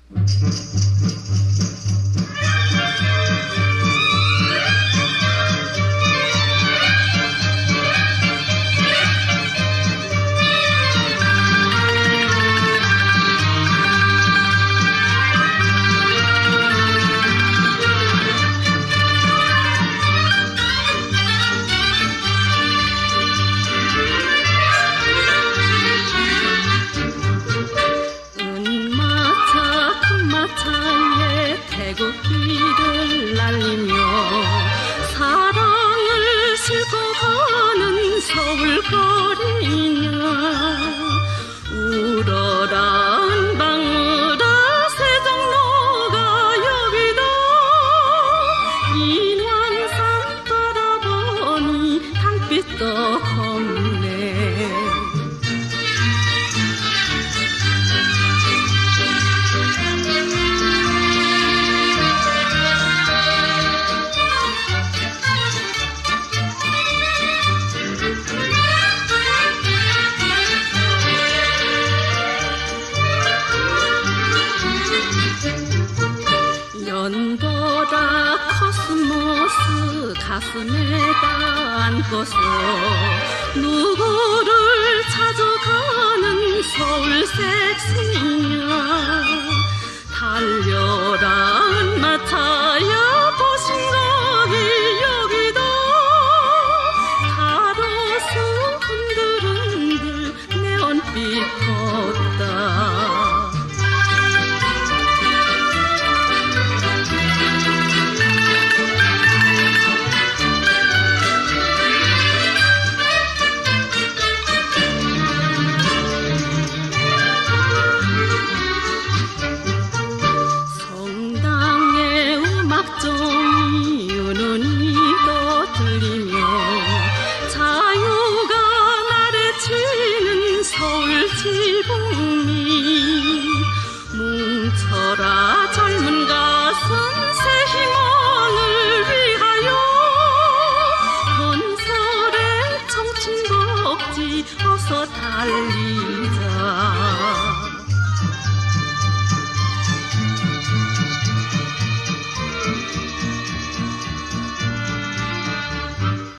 태극기를 날리며 사랑을 싣고 가는 서울거리냐. 울어라 은방울아 세종로가 여기다. 인왕산 바라보니 달빛도 검네. 연보라 코스모스 가슴에다 안고서 누구를 찾아가는 서울 섹시냐. 달려라 은마차야 보신각이 여기다. 가로수 흔들흔들 네온빛 걷다. 음악종이 유눈이도 들리며 자유가 나래치는 서울 지붕이. 뭉쳐라 젊은 가슴 새 희망을 위하여. 건설의 청춘복지 어서 달리